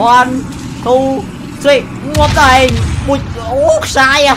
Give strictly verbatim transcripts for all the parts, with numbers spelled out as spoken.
one two three ងាប់តែមួយអូខ្សាយអា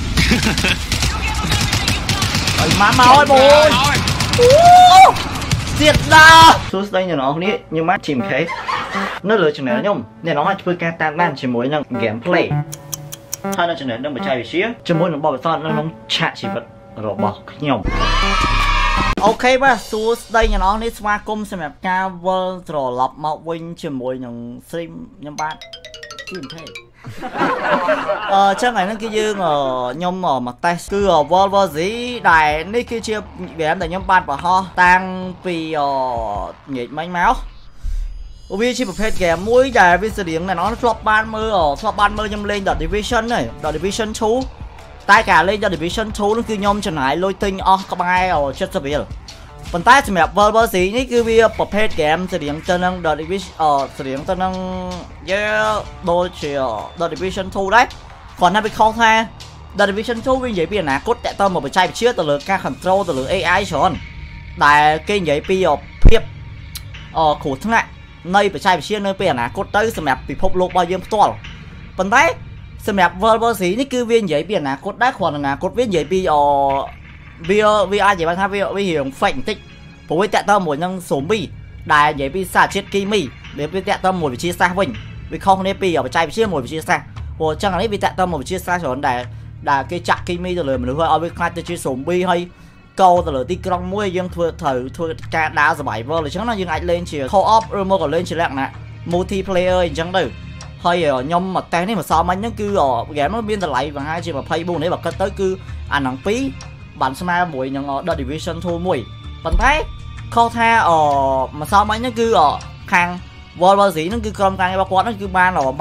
ហើយមកមកហើយបងអូទៀតដល់សួស្តីអ្នកនរគ្នាខ្ញុំមក Team K នៅលើ channel ខ្ញុំអ្នកនរអាចធ្វើការតាមដានជាមួយនឹង gameplay ហើយនៅ channel នឹងបច្ចេកវិទ្យាជាមួយនឹងបទពិសោធន៍នៅក្នុងឆាកជីវិតរបស់ខ្ញុំអូខេបាទសួស្តីអ្នកនរនេះស្វាគមន៍សម្រាប់ការវិលត្រឡប់មកវិញជាមួយនឹង stream ខ្ញុំបាទ Team K អឺចឹងហើយហ្នឹងគឺយើងខ្ញុំមកតេស្តគឺ World War Z ដែលនេះគឺជា game ដែលខ្ញុំបានបង្ហោះតាំងពីនិយាយមិញមកវាជាប្រភេទ game មួយដែលវាស្រៀងអ្នកនរធ្លាប់បានមើលធ្លាប់បានមើលខ្ញុំលេង Division ហ្នឹង Division two តែការលេង Division two នោះគឺខ្ញុំចំណាយលុយទិញអស់ក្បែរseventyរៀលប៉ុន្តែសម្រាប់ World War Z នេះគឺវាប្រភេទ game ស្រៀងទៅនឹង Division អស្រៀងទៅនឹងយើងដូចជា Division two ដែរគាត់ណាវាខុសថា Division two វានិយាយពីអនាគតតើតើមកបច្ចេកវិទ្យាទៅលើការ control ទៅលើ A I ច្រើនដែលគេនិយាយពីភាពអគ្រោះថ្នាក់នៃបច្ចេកវិទ្យានៅពេលអនាគតទៅសម្រាប់ពិភពលោករបស់យើងផ្ទាល់ប៉ុន្តែសម្រាប់ World War Z នេះគឺវានិយាយពីអនាគតដែរគ្រាន់តែអនាគតវានិយាយពីអវាវាអាចនិយាយថាវាវារៀង fake បន្តិចព្រោះវាតាក់ទងមួយនឹង zombie ដែលនិយាយពីសារជាតិគីមីវាវាតាក់ទងមួយវិទ្យាសាស្ត្រវិញវាខុសគ្នាពីបច្ចេកវិទ្យាមួយវិទ្យាសាស្ត្រព្រោះអញ្ចឹងអានេះវាតាក់ទងមួយវិទ្យាសាស្ត្រច្រើនដែលដែលគេចាក់គីមីទៅលើមនុស្សឲ្យវាខ្លាចទៅជា zombie ហើយកោទៅលើទីក្រុងមួយយើងធ្វើត្រូវធ្វើការដើរ survival អញ្ចឹងណាយើងអាចលេងជា co-op ឬមកក៏លេងជាលក្ខណៈ multiplayer អញ្ចឹងទៅហើយខ្ញុំមកតេស្តនេះម្សិលមិញហ្នឹងគឺហ្គេមមានតម្លៃប្រហែលជាtwenty-fourនេះបើគិតទៅគឺអាហ្នឹងពីរបានស្មើមួយនឹង Division two មួយប៉ុន្តែខុសថាអម្សិលមិញហ្នឹងគឺខាង World War Z ហ្នឹងគឺក្រុមការងាររបស់គាត់ហ្នឹងគឺបានមក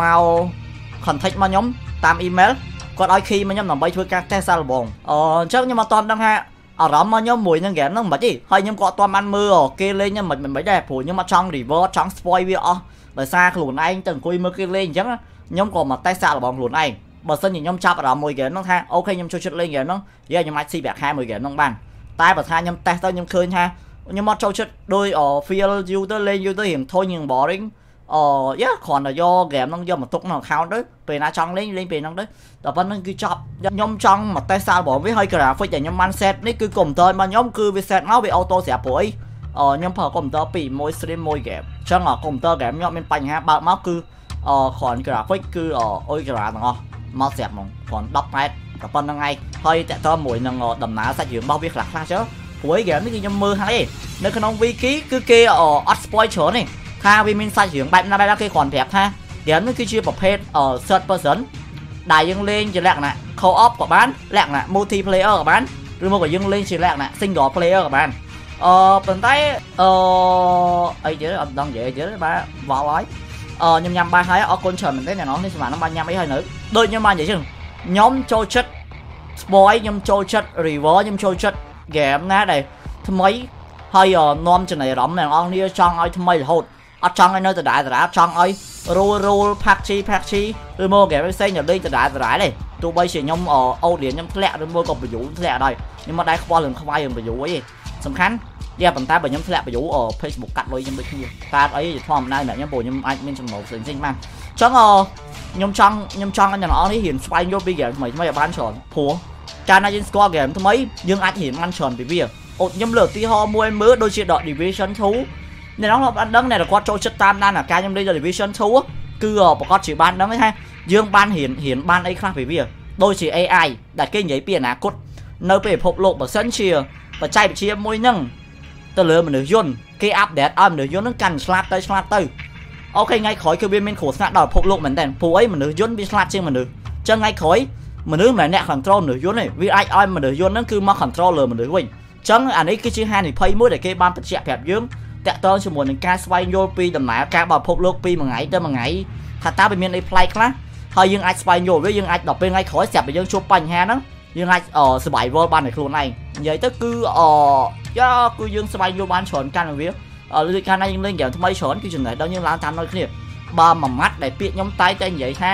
contact មកខ្ញុំតាម email គាត់ឲ្យ key មកខ្ញុំដើម្បីធ្វើការ test សាឡបងអញ្ចឹងខ្ញុំអត់ទាន់ដឹងថាអារម្មណ៍មកខ្ញុំមួយនឹងហ្គេមហ្នឹងមិនទេហើយខ្ញុំក៏អត់ទាន់បានមើលគេលេងហ្នឹងមិនមិនដែរព្រោះខ្ញុំអត់ចង់ revert ចង់ spoil វាអស់ដោយសារខ្លួនឯងទៅអង្គុយមើលគេលេងអញ្ចឹងខ្ញុំក៏មកតេស្តសាកល្បងខ្លួនឯងបើសិនជាខ្ញុំចាប់អារម្មណ៍មួយហ្គេមហ្នឹងថាអូខេខ្ញុំចូលចិត្តលេងហ្គេមហ្នឹងនិយាយខ្ញុំអាចស៊ីប្រាក់ខែមួយហ្គេមហ្នឹងបានតែបើថាខ្ញុំតេស្តទៅខ្ញុំឃើញថាខ្ញុំអត់ចូលចិត្តដោយ feel you ទៅលេង you ទៅរៀងធុញរៀង boring អយ៉ាគ្រាន់តែយកហ្គេមហ្នឹងយកមកទុកក្នុង account ទៅពេលណាចង់លេងលេងពេលហ្នឹងទៅតែប៉ុណ្្នឹងគឺចប់ខ្ញុំចង់មកតេស្តសាកល្បងវាហើយ graphic ដែលខ្ញុំបាន set នេះគឺកុំព្យូទ័ររបស់ខ្ញុំគឺវា set មកវា auto ស្រាប់ព្រោះអីខ្ញុំប្រើកុំព្យូទ័រពីរមួយ stream មួយ game អញ្ចឹងកុំព្យូទ័រ game ខ្ញុំមានបញ្ហាបើកមកគឺអគ្រាន់ graphic គឺ Ultra ទាំងអស់មកស្រាប់ហ្មងគ្រាន់tenម៉ែត្រតែប៉ុណ្្នឹងឯងហើយតើតើមួយនឹងដំណើរសាច់រឿងរបស់វាខ្លះខ្លះចឹងព្រោះ game នេះគឺខ្ញុំមើលហើយនៅក្នុង wiki គឺគេអត់ spoil ច្រើនទេថាវាមានសាច់រឿងបែបណាបែបណាគេគ្រាន់ប្រាប់ថា game នេះគឺជាប្រភេទ third person ដែលយើងលេងជាលក្ខណៈ co-op ក៏បានលក្ខណៈ multiplayer ក៏បានឬមកក៏យើងលេងជាលក្ខណៈ single player ក៏បានអឺប៉ុន្តែអឺអីទៀតអត់ដឹងនិយាយទៀតបាទវល់ហើយអឺខ្ញុំញ៉ាំបាយហើយអរគុណច្រើនមែនទេអ្នកនរនេះសម្រាប់ខ្ញុំបានញ៉ាំអីហើយនៅដូចខ្ញុំបាននិយាយចឹងខ្ញុំចូលចិត្ត spoil ខ្ញុំចូលចិត្ត reward ខ្ញុំចូលចិត្ត game ណាដែលថ្មីហើយនាំចំណាយអារម្មណ៍អ្នកនរគ្នាចង់ឲ្យថ្មីរហូតអត់ចង់ឲ្យនៅដដែលដដែលចង់ឲ្យ roll roll patchy patchy ឬមក game ផ្សេងទៅលេងដដែលដដែលទេទោះបីជាខ្ញុំអូឌៀនខ្ញុំធ្លាក់ឬមកក៏បញ្យូធ្លាក់ដែរខ្ញុំមិនដែរខ្វល់រឿងខ្វាយរឿងបញ្យូអីទេសំខាន់យ៉ាប៉ុន្តែបើខ្ញុំធ្លាក់បញ្យូ Facebook កាត់លុយខ្ញុំដូចគ្នាកាត់អីធម្មតាអ្នកខ្ញុំព្រោះខ្ញុំអាចមានចំណូលផ្សេងផ្សេងបានអញ្ចឹងខ្ញុំចង់ខ្ញុំចង់ឲ្យអ្នកនរនេះរៀនស្វែងយល់ពី game ថ្មីថ្មីឲ្យបានច្រើនព្រោះកាលណាយើងស្គាល់ game ថ្មីយើងអាចរៀនបានច្រើនពីវាអូខ្ញុំលើកឧទាហរណ៍មួយមើលដូចជា Division two អ្នកនរបានដឹងអ្នកគាត់ចូលចិត្តតាមដានអាការខ្ញុំលេង Division two គឺប្រកាសជាបានដឹងថាយើងបានរៀនរៀនបានអីខ្លះពីវាដូចជា A I ដែលគេនិយាយពីអនាគតនៅពេលពិភពលោកបើសិនជាបច្ចេកវិទ្យាមួយហ្នឹងទៅលើមនុស្សយន្តគេអាប់ដេតឲ្យមនុស្សយន្តហ្នឹងកាន់ឆ្លាតទៅឆ្លាតទៅអូខេថ្ងៃក្រោយគឺវាមានគ្រោះថ្នាក់ដល់ពិភពលោកមែនតើព្រោះអីមនុស្សយន្តវាឆ្លាតជាងមនុស្សអញ្ចឹងថ្ងៃក្រោយមនុស្សមិនអ្នក control មនុស្សយន្តទេវាអាចឲ្យមនុស្សយន្តហ្នឹងគឺមក control លើមនុស្សវិញអញ្ចឹងអានេះគឺជាហានិភ័យមួយដែលគេបានបញ្ជាក់ប្រាប់យើងតាក់ទងជាមួយនឹងការស្វែងយល់ពីដំណើរការរបស់ពិភពលោកពីមួយថ្ងៃទៅមួយថ្ងៃថាតើវាមានអីប្លែកខ្លះហើយយើងអាចស្វែងយល់វាយើងអាចដល់ពេលថ្ងៃក្រោយស្រាប់តែយើងជួបបញ្ហាហ្នឹងយើងអាច survival បានដោយខ្លួនឯងនិយាយទៅគឺអយ៉ាគឺយើងស្វែងយល់បានច្រើនកាន់វាដូចកាលណាយើងលេងហ្គេមថ្មីច្រើនគឺចំណេះដឹងយើងឡើងតាមដូចគ្នាបើមួយម៉ាត់ដែលពាក្យខ្ញុំតែតែនិយាយថា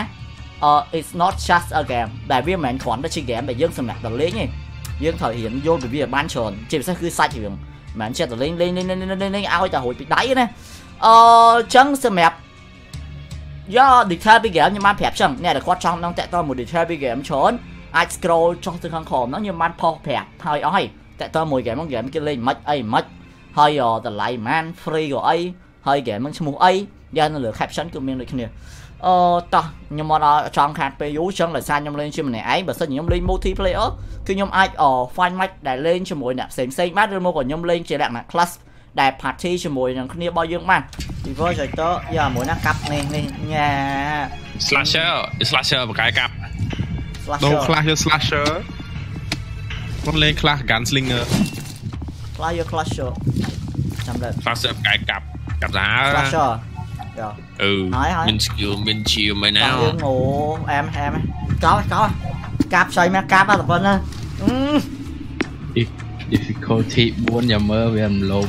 it's not just a game ដែលវាមិនមែនគ្រាន់តែជា game ដែលយើងសម្រាប់តែលេងទេយើងត្រូវរៀនយល់ពីវាបានច្រើនជាពិសេសគឺសាច់រឿងមិនមែនចេះតែលេងលេងលេងលេងលេងឲ្យតែរួចពីដៃណាអឺចឹងសម្រាប់ do detail bị ghém nhưng mà phép chẳng nè là quát trong đang tẹt to một detail bị ghém trốn ai scroll trong từng hàng khổ nó như man pho phép hơi oi tẹt to mùi ghém mong ghém kia lên mất ấy mất hơi ở từ lại man free của ấy hơi ghém mong smooth ấy do nó lựa caption của mình được kia ờ ta nhưng mà nó trong hạt pê u chẳng là sao nhom lên cho mình này ấy và sao nhom lên multiplayer cứ nhom ai ở file match để lên cho mỗi nạp xem xem bắt được một của nhom lên chỉ đạn là class đại party cho mỗi những kia bao nhiêu man thì với rồi tớ giờ mỗi nó cặp này này nhà slasher slasher một cái cặp đâu slasher slasher con lên class gunslinger slasher slasher chăm lên slasher cái cặp cặp giá slasher rồi ừ nói hỏi mình chiều mình chiều mày nào ngủ em em có có cặp xoay mẹ cặp à tập vân á difficulty bốn nhà mơ về em lộn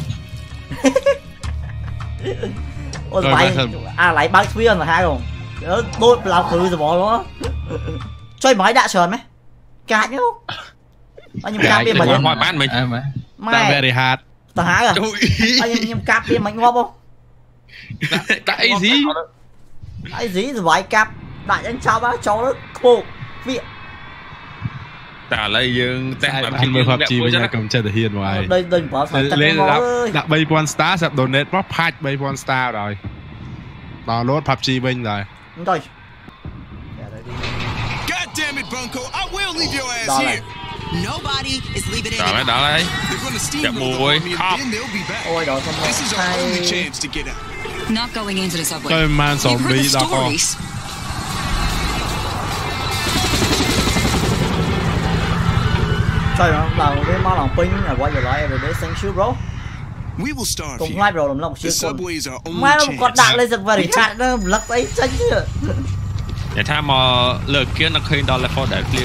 ôi vậy à lại bác viên là hai không đôi làm khử rồi bỏ nó chơi máy đã sờn mấy cãi nhá anh em cặp đi mà hỏi bán mình mày very hard tao hái à anh em cặp đi mày ngon không tại gì cái gì rồi vậy cặp đại anh chào bác cháu nó khô viện trả lời dương tem làm phim hợp chi với nhau cầm chơi để hiền ngoài đây đây bỏ phải lên đặt bay one star sập donate bóp patch bay one star rồi nó lốt pê u bê giê bên rồi rồi God damn it, Bunko! I will leave your ass here. Nobody is leaving it. Đó đó đấy. Chạm mùi. Ôi đó không This is our only chance to get out. Not going into the subway. Chơi man zombie đó con. Trời ơi, làm cái món lòng pin là quay về lại rồi để sang siêu bro. We will start cùng hai bro làm lòng siêu con. Mai nó còn đặt lên giật vào để chặn nó lật ấy chân chứ. Để tham mà lượt kia nó khơi đó là for để clear.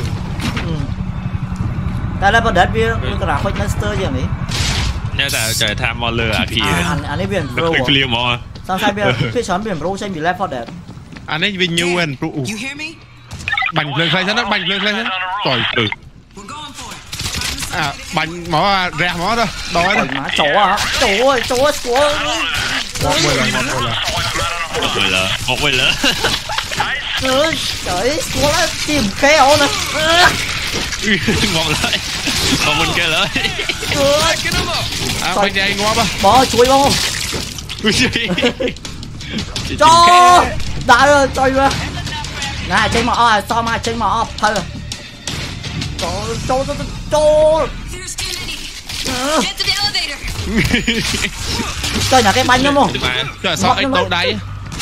Tại là for để bia nó là khơi master gì vậy? Nhớ là trời tham mà lừa kìa. Anh anh ấy biển bro. Clear mà. Sao sai bia phía sớm biển bro xem bị left for để. Anh ấy vì nhiều quên bro. Bành lên khai nó bành lên khai nó. Trời ừ. À bành mỏ rẻ mỏ đó đói đó chó à chó ơi chó chó một mười lần một mười lần một mười lần một mười lần trời trời chó nó tìm khéo nè ngon lại còn mình kia lại à bành này ngon không bỏ chuối không cho đã rồi trời ơi này chơi mỏ à sao mà chơi mỏ thôi cho cho cho cho chơi nhà cái bánh đúng không? Trời sao anh đâu đấy?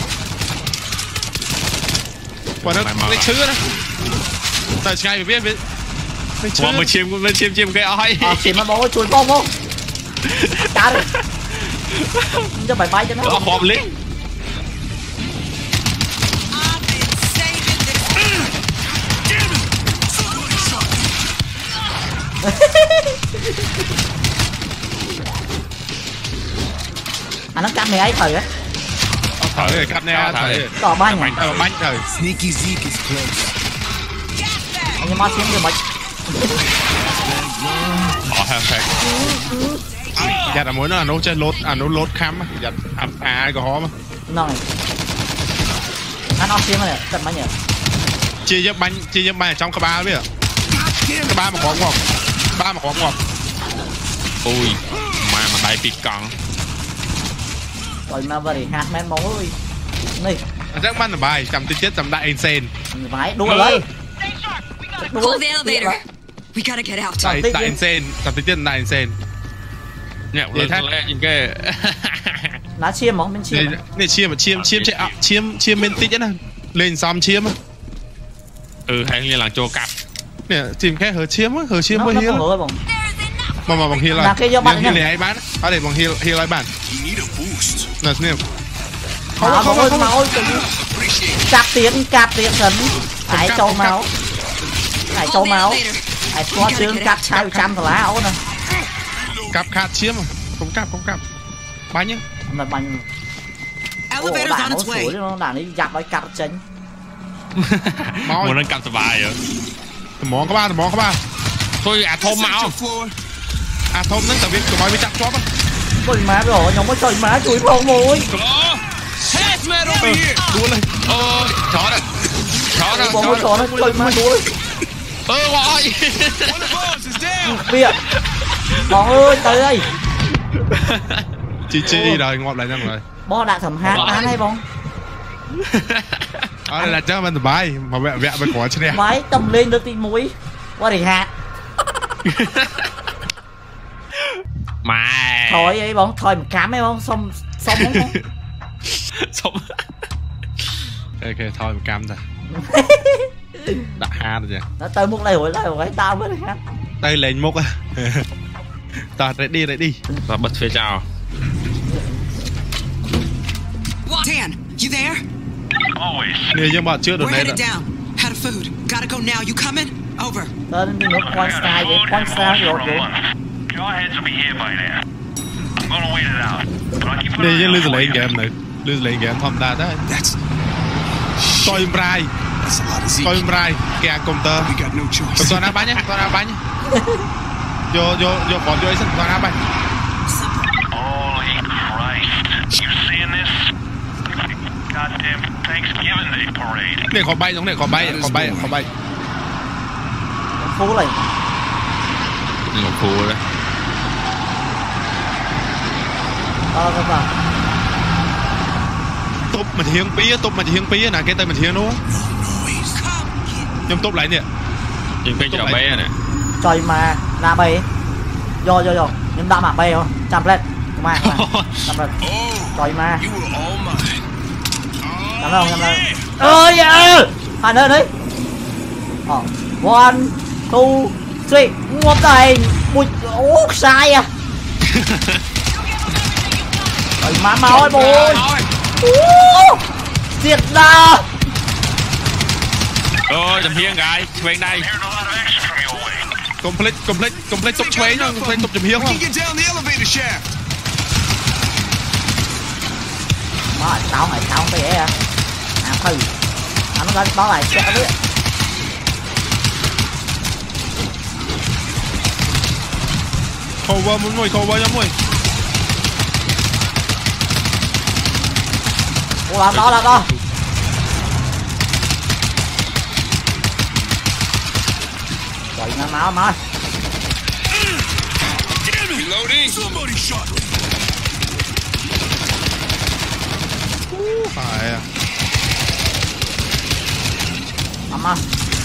Quả nó lấy chữ đó. Trời ngay biết biết. Quả mà chim lên chim chim cái oi. À chim nó bố chuối bông không? Cá đi. Cho bài bay cho nó. Nó hòm lính. Anh nó cắt này ấy thử á. Thử rồi cắt này thử. Tỏ bánh à? Ờ bánh thử. Sneaky Zeke is close. Anh em mót kiếm được bánh. Bỏ hàng phép. Dạ là muốn là nấu chơi lốt à nấu lốt khăm á. Dạ à ai có hó mà. Rồi. Anh ốc kiếm này, cắt bánh nhỉ? Chia giúp bánh chia giúp bánh ở trong cái ba biết à? Cái ba mà có ngọt. Ba mà có ngọt. Ui, mà mà tay bị căng. Rồi mà về hạt men máu ơi. Này. Chắc bắn là bài, cầm tinh chết cầm đại insane. Vãi đua lấy. Hold the elevator. We gotta get out. Đại đại insane, cầm tinh chết đại insane. Nhẹ lên lên những cái. Lá chiêm không? Bên chiêm. Này chiêm mà chiêm chiêm chạy chiêm chiêm bên tích á. Lên xóm chiêm á. Ừ hay liên lạc cho cặp. Nè tìm cái hở chiêm á, hở chiêm mới hiên. Nó không mà mà bằng hiên lại. Là cái do bạn này ai bán? Ở đây bằng hiên hiên lại bán. Nè nè. Không không không máu. Cạp tiền cạp tiền sấn. Hãy cho máu. Hãy cho máu. Hãy có chương cạp hai trăm lá áo nè. Cạp khát chiêm à? Không cạp không cạp. Bánh nhá. Là bánh. Elevator's on its way. Nó đàn đi giặt với cạp chánh. Muốn ăn cặp sờ bài rồi. Món các bạn, món các bạn. Thôi à thôm máu. À thôm nó tao biết tụi bay bị chặt chóp á. Ôi má rồi, nhóm mới trời má chuối phong mùi. mad over here. Đua lên. Ôi, chó này. Chó này, Bóng chó chó nó chơi ma đuôi. Ơ, gọi. One of us is down. Bịa. Bóng ơi, tới đây. Chi chi rồi, ngọt lại nhanh rồi. Bó đã thầm hát án hay bóng. Ở đây là chắc mình bài mà vẹ vẹ bên quả trên này. Máy tầm lên được tin mũi. Qua để hạt. Mày. Thôi ấy bóng, thôi một cám ấy bóng, xong xong bóng bóng. Xong. Ok, thôi một cam thôi. Đã hát rồi kìa. Nó tới múc này hồi lại cái tao mới hát. Đây lên múc á. Ta ready ready. Và bật phía chào. Dan, you there? Nè nhưng mà chưa được We're này headed rồi. down. Had a food. Gotta go now. You coming? Over. Tới đi nước point style vậy, point style rồi rồi. Nè nhưng lưu lên game này. Lưu lên game thầm ta đấy. That's Coi brai. that's a lot of Coi Zeke. brai. Kẻ công tơ. We got no choice. Toàn áp bánh nhá, toàn áp bánh nhá. Vô vô vô còn vô ấy sân toàn áp bánh. Holy Christ. You seeing this? Goddamn Thanksgiving Day parade. Này có bay giống này có bay, có bay, có bay. Phú này. Ngọc phù đấy. Ờ vâng vâng. Tụp mình hiên pí, tụp mình hiên pí nè, cái tay mình hiên luôn. Nhưng tụp lại nè. Nhưng phải cho bé nè. Trời mà là bầy. Vô vô vô. Nhưng đã mà bầy không? Chạm lên. Come on, come on. Chạm lên. Trời mà. You were all mine. Chạm lên, chạm lên. Ơi à. Hai nơi đấy. Ờ. One, two, three. Ngọc đây. Ui, ố, sai à. Trời má máu ơi bồi. Diệt ra. Ôi, chầm hiên gái, bên đây. Complete, complete, complete tụp xoáy nha, complete tụp chùm hiên We không? can get down the elevator shaft. Đó, tao mày tao cái vậy à. À thôi. Anh nó đó lại sẽ biết. Cover muốn ngồi cover nhóm ngồi. Ủa làm đó làm đó. Trời nó máu máu. Reloading. Somebody shot me. Phải à. Mama.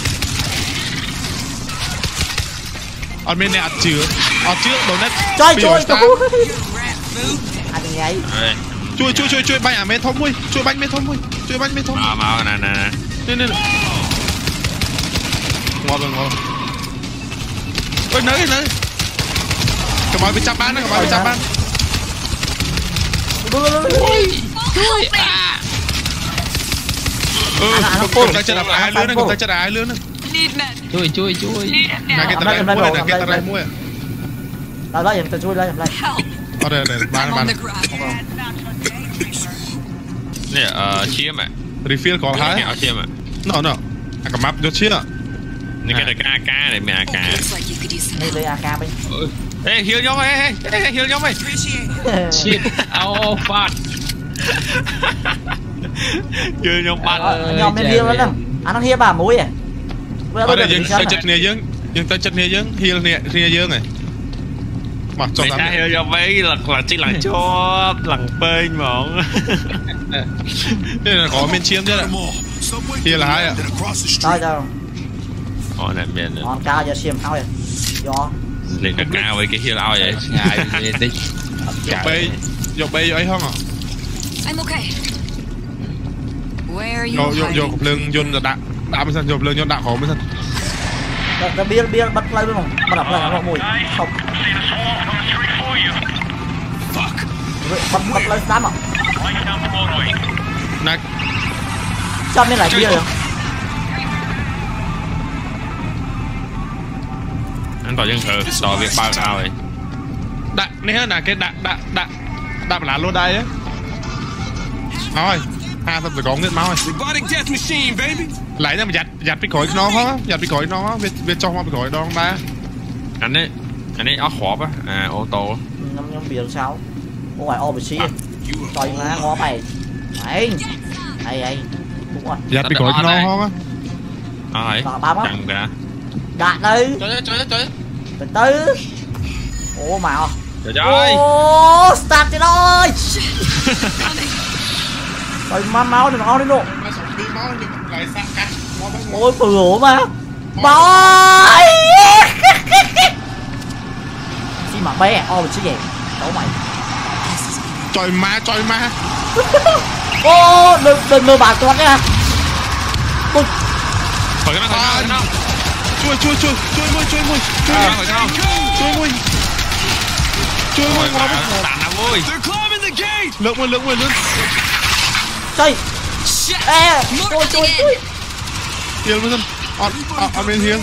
Ở bên này ăn chứa, ăn chứa đồ nét. Trời trời trời. Rat food. Anh nhảy. Đây. Chui chui chui chui bánh à mê thông mui, chui bánh mê thông mui, chui bánh mê thông. Máu, máu, nè, nè, nè. Nè nè. Ngon rồi ngon. Ôi nới nới. Cầm ơi bị chắp bán, cầm ơi bị chắp bán. Ừ, cầm tay chân đạp ai lươn này, cầm tay chân đạp ai lươn này. Chui chui chui. Ngay cái tay mua này, cái tay mua. Đó đó, em chui lên, em lên. Ở đây đây, bán bán. Nè, ờ, chiếm ạ. Refill có hả? Áo chiếm ạ. Nó nó. À cầm map vô chia. Nè, cái này cái a ca này, mẹ a ca. Looks like you could use some Đi đi a ca bên. Ê, heal nhóm ơi, ê, ê, ê, heal nhóm ơi. Shit. Oh fuck. Heal nhóm bắt. Nhóm bên hiêu lắm. Anh nó hiêu bà mũi à. Ở đây dân tay chất nè dân, dân tay chất nè dân, heal nè, nè dân này. Mà cho Mày tao. ta heal nhóm mấy là là chỉ lần chốt, lần bên mỏng. Đây là có miền chiêm chứ ạ. Kia là hai ạ. Thôi đâu. Ồ, này miền này. Còn cao giờ xiêm thôi. Gió. Lên cả cao với cái heal ao vậy. Ngài về tích. Dọc bay, dọc bay ấy không ạ? I'm okay. Where are you Vô vô vô hiding? cục lưng dồn đạn, đạn mới sân, dồn lưng dồn đạn khó mới sân. Cái bia bia bắt lên luôn. Mà đập lên nó mùi. Không. See the swarm coming straight for you. Fuck. Bắt bắt lên đám à. Right down the roadway. Này, Cho nên lại bia rồi. Anh tỏ dân thử, tỏ việc bao sao vậy? đạn này là cái đạn đạn đạn đạn lá lô đai ấy. Thôi, hai thằng phải có nguyên máu rồi. Robotic death machine, baby. Lấy ra mà giặt giặt bị khỏi nó không? Giặt bị khỏi nó, về về trong nó bị khỏi đó không ba? Anh ấy, anh ấy áo hộp á, à ô tô. Nhóm nhóm bia sao? Không phải ô bị xí. Trời má ngó mày. Đấy. Đây đây. Đúng rồi. Dạ bị gọi nó không á. Rồi. Rồi ba mất. Chẳng cả. Đạt đi. Trời trời trời. Từ từ. Ủa màu. Trời ơi. Ô, start đi rồi. Rồi má máu đừng máu đi luôn. Ôi bừa mà. Bye. Gì mà bé, ô chứ gì? Đâu mày. Trời ma, trời ma. Ô, đừng đừng mơ bạc con nha. Khỏi cái nó khỏi cái nó. Chui chui chui, chui mui chui mui. Chui Khỏi cái nó. Chui mui. Chui mui ngon lắm. Tàn nào vui. They're climbing the gate. Lượng mui lượng mui lượng. Chơi. Ê, chui chui chui. Here listen. On on on in here.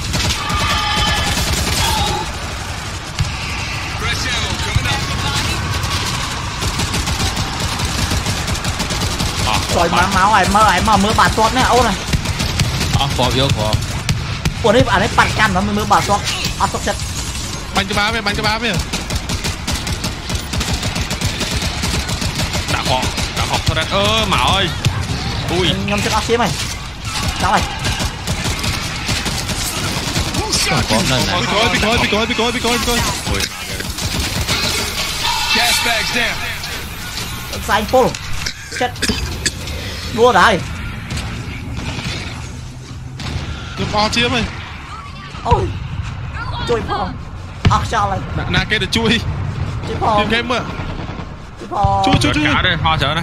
Fresh ammo coming up. Rồi má máu này mơ này mà mưa bà tuột nè ô này. Ờ phò vô phò. Ủa đấy bạn ấyปั่นกันnó mới mưa bà tuột. À tuột chết. Bắn cho ba mày, bắn cho ba mày. Đã họ, đã họ thôi đấy. Ơ Mão ơi. Ui. Ngâm chết áo xí mày. Sao mày? Có nơi này. Bị coi, bị coi, bị coi, bị coi, bị coi, bị coi. Ui. Gas bags down. Sai anh Paul. Chết. Đua đấy. Đừng o chia mày. Ôi. Chui phong. Ác sao lại. Nà nà cái để chui. Chui phong. Tìm cái mưa. Chui phong. Chui chui chui. Cả đây, ho chở này.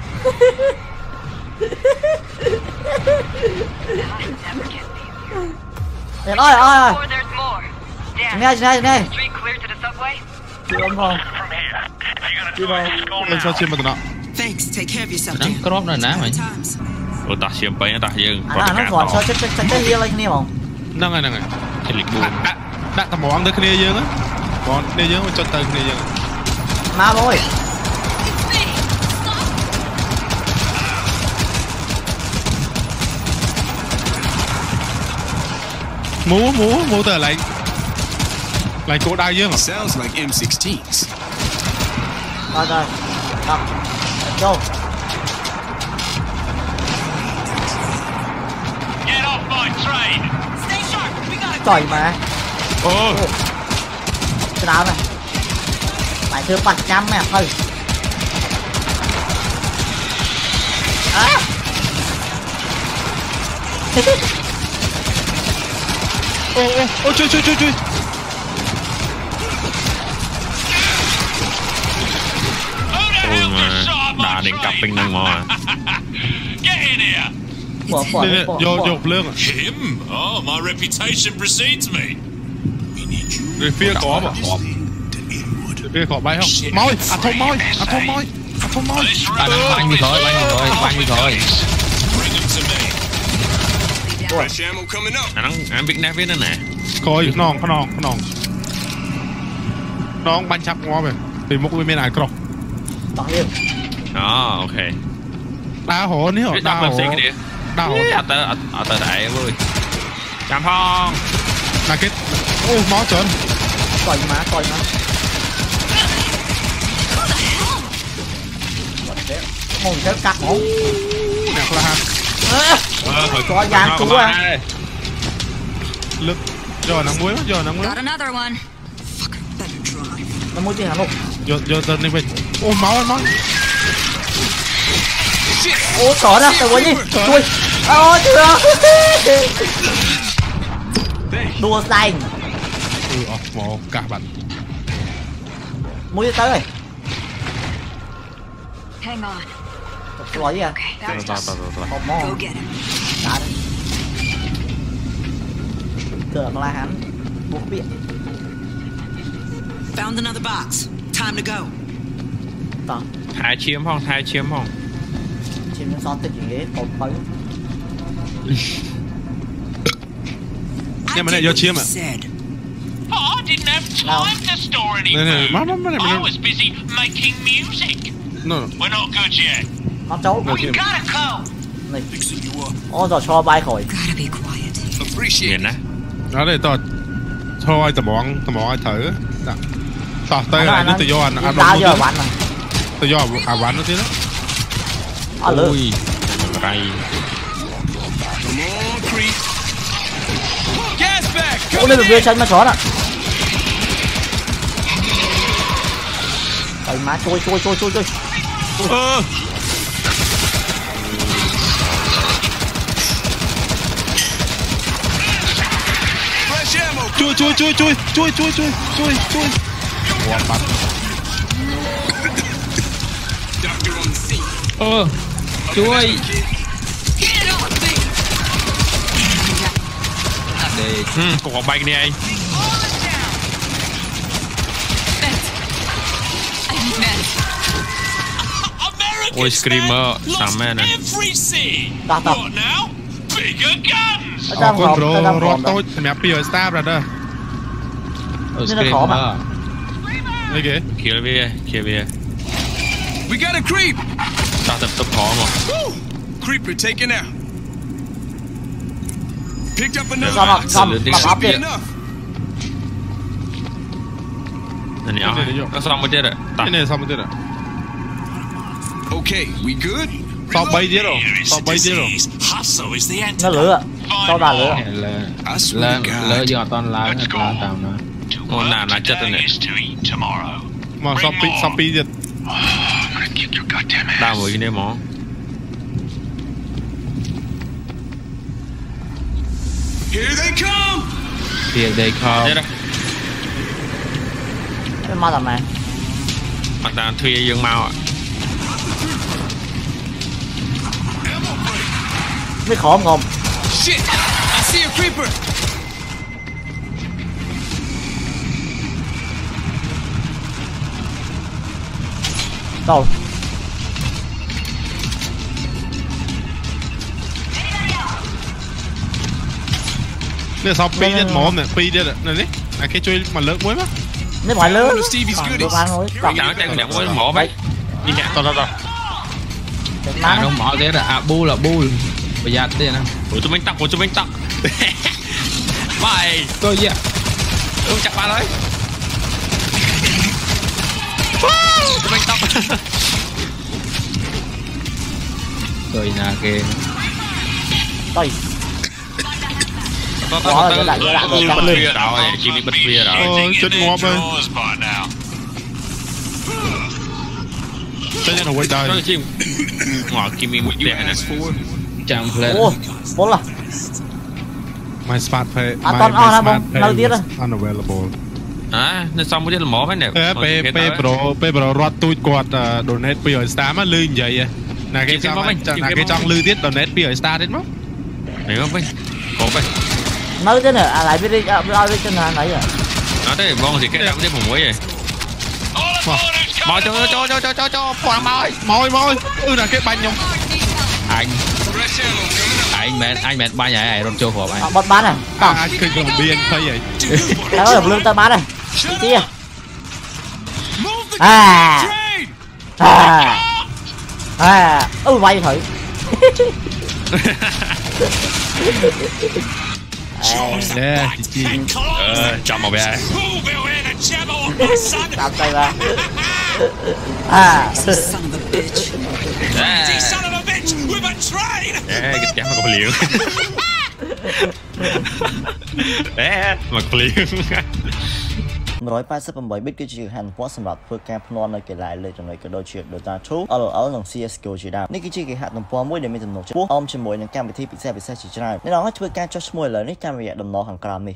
Đẹp ơi ơi ơi. Nghe nghe nghe. Chui phong phong. From here. If you're gonna Chui do it, phong. just go Lên sao now. chia mà tụi nó. Thanks. Take care of yourself, Nắng Dan. crop này ná mày. Ủa ta xiêm bấy ta dương. À nó còn cho chết chết chết hiên lên nè không? Năng này năng này. Cái lịch buồn. Đã đã tầm món tới kia dương á. Còn kia dương mà cho tới kia dương. Má ơi. Múa múa múa tờ lại. Lại cổ đai dương à? Sounds like M sixteens. Rồi rồi. Đó. Vô. Get off my train. Trời mà. Ồ. Cái nào này. Phải thưa bạch trăm mẹ thôi. À. Ô ô ô chui chui chui chui. Ôi mà đã đến cặp bên năng mò à. Get in here. Bỏ bỏ Nè nè, bỏ. vô vô lương à. Him? Oh, my reputation precedes me. Người phía có mà. Người phía có bay không? Môi, à thông môi, à thông môi, à thông môi. This Bạn road. bắn đi thôi, bắn đi thôi, bắn đi thôi. Bring them to me. Fresh ammo coming up. Anh anh biết nát biết nữa nè. Coi non, có non, có non. Non bắn chắp ngon vậy. Thì một bên này cọc. Bỏ hiên. Đó, ok. Đá hổ ní hả? Biết Đá đắp làm hổ. gì cái đi. Đá hổ. Ở tờ ở tờ đại vui. Chạm phong. Là cái. Ô máu trơn. Trời má trời má. Mồm chết cắt mổ. Đẹp là ha. Có gian chú à. Lực. Rồi nắng muối, rồi nắng muối. Got another one. Nó mua tiền hả luôn. Giờ giờ tên đi mình. Ô máu máu. Ô có ra từ gì? Chui. Ô chưa. Đua xanh. Ừ, ờ, một cả bạn. Mua tới rồi. Hang on. Loại gì à? Tờ tờ tờ tờ. Hộp mò. Go get him. Đã đấy. Tưởng là hắn buộc biển. Found another box. Time to go. Tỏ. Hai chiếm không, hai chiếm không. Chim nó son tích ghế cột tới. Nhưng mà này giờ chiếm à? Oh, I didn't have No. time to store any Nè nè, food. má má má này I mình. was busy making music. No. We're not good yet. Nó trấu. No chiếm. Gotta go. Này. Fixing you up. Ô rồi cho bay khỏi. Gotta be quiet. Appreciate Nhìn it. á. Đó đây tôi. Thôi tầm món, tầm món ai thử. Đó. Tỏ tay lại nó tự do anh ăn Đá luôn giờ chứ. bạn này. Tự do à bán nó thế đó. អត់លើ ui ray Come on, creep. Gas back. អូនេះវាចាញ់មកច្រើនអាហើយមកជួយជួយជួយជួយជួយ ơ Fresh ammo. chui chui chui chui chui chui chui chui chui Doctor on the scene. ơ chui Get off me! để ừ, cục hộp bay đi anh Meds. I need meds. American ôi screamer lost sao mẹ này every scene. Đọc, đọc. What now? Bigger guns. អត់អចាំរគុណហមប្រូទៅតាមរហត់មតូចសម្រាប់ពីឲ្យ star brother ở Nên là khó mà. screamer អីគេ kia bia kia bia We got a creep. ta tập tập khó mà Woo. Creeper taken out. Picked up another. xong rồi xong Xử lý mặc áp Be điện enough. này áo nó xong mới chết rồi នេះនេះសមទៀត Okay, we good? សល់3ទៀតហ៎ Here is សល់ the 3ទៀតហ៎ disease. Hustle is the nó antidote. lửa tao đà lửa này là I swear là to God. lỡ do toàn lá Let's go. lá tao nó To Ồ, work nào, nó chết rồi today nè. is to eat tomorrow. មកសល់2សល់2ទៀត I'm gonna kick your goddamn ass. đau mũi cái đêm mỏ Here they come. here they come chết rồi cái ma làm này mặt ta thuê dương mau ạ mới khó không Shit. I see a creeper. đâu នេះសល់2ទៀតហ្មងនេះ2ទៀតនេះនេះអាគេជួយមកលើកមួយមក nếu phải lớn One of Stevie's còn goodies. được ăn thôi còn chẳng chẳng đẹp quá mỏ bấy đi nhẹ to to to được à ăn nó bỏ thế là à bu là bu bây giờ thế nào ủa tụi mình tặng ủa tụi mình tặng mày tôi dạ tôi chặt ba đấy tụi mình tặng tôi là cái đây to Bỏ to rồi, to lại, lại, lại, bật lại, lại. bia rồi chị bị bật bia rồi Ồ, Digging chết in ngộp their ơi. drawers by now. ចេញទៅវិញដែរ nó chim ngỏ kim mi một đẻ này chẳng lên ô bốn là my smart pay À, my toàn my on hả, smart bông? pay Đâu tiết was rồi? unavailable à nó xong mới chết là mỏ cái này អេពេលពេលប្រូពេលប្រូរត់ទូចគាត់ donate ពីឲ្យ star មកលឺនិយាយណាគេចង់ណាគេចង់លឺទៀត donate ពីឲ្យ star ទៀតមក này không biết có vậy nói thế này à lại biết đi à, biết đi chân hàng này rồi nó thế vong thì cái đậm thế vùng muối vậy All aboard who's mò coming. cho cho cho cho cho cho quàng mò ơi មកមកអឺណាគេបាញ់ខ្ញុំ anh Fresh ammo coming up. anh mệt anh mệt ba nhà này rồi cho hộp anh à, bật bán này អា còn អាចឃើញក្រុមបៀនភ័យហើយ cái đó là lương tao bán này kia Move the à train. à à ừ quay thử nè chị chi And close. ờ chọn một bé Who will hear the jabber on my son? tao tay ra à Son of a bitch. You son of a bitch with a train. ê cái chém mà có liều ê mà có liều หนึ่งร้อยแปดสิบแปด bit គឺជាហានិភ័យសម្រាប់ធ្វើការភ្នាល់នៅកីឡាលេខចំណុចក៏ដូចជា Dota ทู អល អល និង C S G O ជាដើមនេះគឺជាគេហទំព័រមួយដែលមានទំនុកចំពោះអមជាមួយនឹងកម្មវិធីពិសេសពិសេសជាច្រើនអ្នកនរអាចធ្វើការចុះឈ្មោះឥឡូវនេះតាមរយៈដំណរខាងក្រោមនេះ